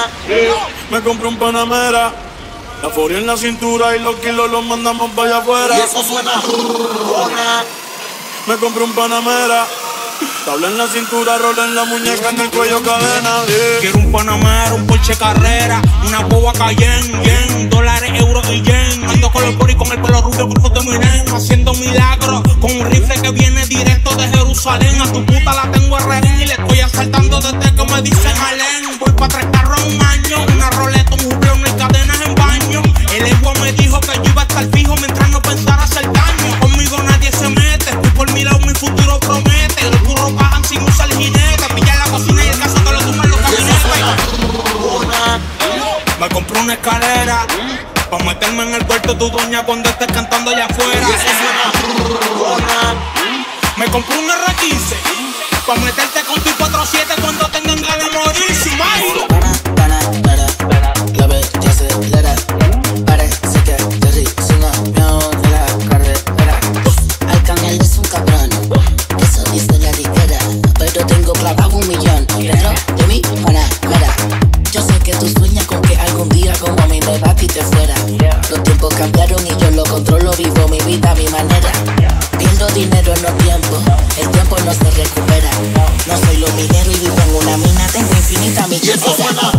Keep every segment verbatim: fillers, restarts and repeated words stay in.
Me compré un Panamera, la foria en la cintura y los kilos los mandamos para allá afuera. Y eso suena. Me compré un Panamera, tabla en la cintura, rola en la muñeca, en el cuello cadena. Yeah. Quiero un Panamera, un Porsche Carrera, una boba Cayenne, yen, dólares, euros y yen. Ando con los boris con el pelo rubio por foto de Miren, haciendo milagros con un rifle que viene directo de Jerusalén. A tu puta la tengo a rehén y le estoy asaltando desde que me dicen Alén. Voy pa' tres carros un año, una roleta, un jubileo, no hay cadenas en baño. El ego me dijo que yo iba a estar fijo mientras no pensara hacer daño. Conmigo nadie se mete, estoy por mi lado, mi futuro promete. Los burros bajan sin usar jinete, pillar la cocina y el caso que lo tumban los cabinetes. Me compré una escalera pa' meterme en el cuarto de tu doña cuando estés cantando allá afuera. Me compré un erre quince pa' meterte con tu cuatro siete cuando tengan ganas de morir sin más. Pana, pana, pana, la bella se acelera. Parece que Jerry es un avión de la carretera. Arcángel es un cabrón, eso dice la disquera. Pero tengo clavado un millón dentro de mi Panamera. Yo sé que tú sueñas con que algún día como a mí me va a ti te fuera. Los tiempos cambiaron y yo lo controlo, vivo mi vida a mi manera. Pierdo dinero en los tiempos, el tiempo no se recupera. No soy lo minero y vivo en una mina, tengo infinita millonera.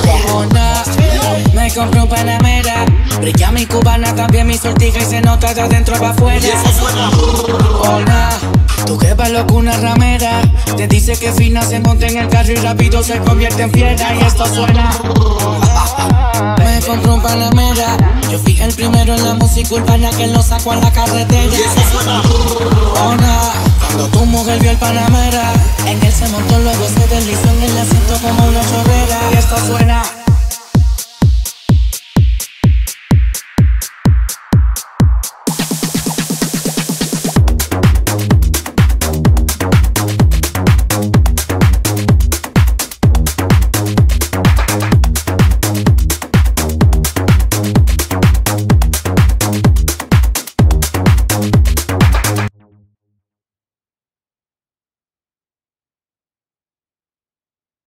Me compré un Panamera, brilla mi cubana, también mi sortija y se nota de adentro para afuera. Hola, tú que vas loco una ramera, te dice que fina se monta en el carro y rápido se convierte en fiera y esto suena. Me compré un Panamera, yo fui el primero en la música urbana que lo sacó a la carretera. Hola, cuando tu mujer vio el Panamera, en él se montó, luego se deslizó en el asiento como una chorrera y esto suena.